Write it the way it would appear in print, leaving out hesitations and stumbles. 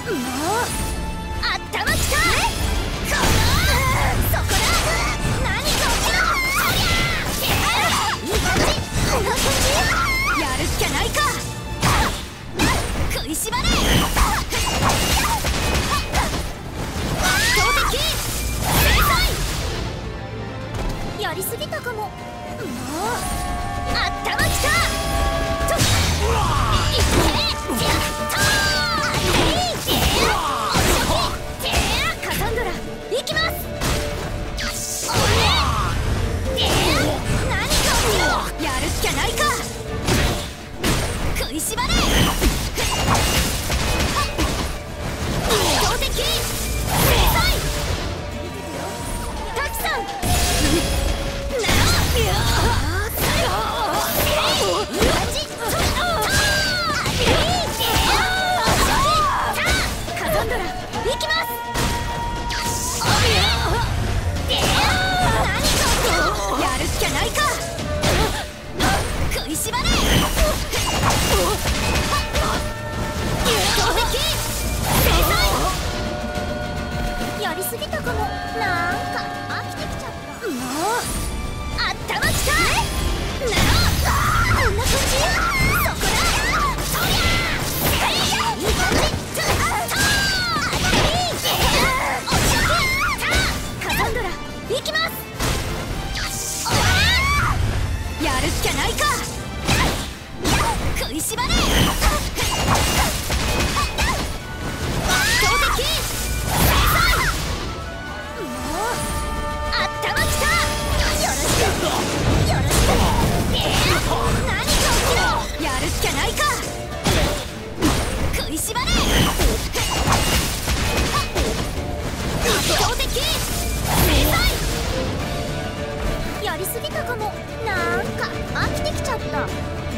頭きた。そこだ。何か起きろ。いい感じ。こんな感じ。やるしかないか。食いしばれ。強敵。制裁。やりすぎたかも。頭きた。カサンドラ行きます。何か起きろ。やるしかないか。食いしばれ。強敵。制裁。タキさん。やりすぎたかも。なんか飽きてきちゃった。もう頭きた。こんな感じ。そこだ。そりゃいい感じ。カサンドラ行きます。やるしかないか。食いしばれ。強敵。やりすぎたかも。なんか飽きてきちゃった。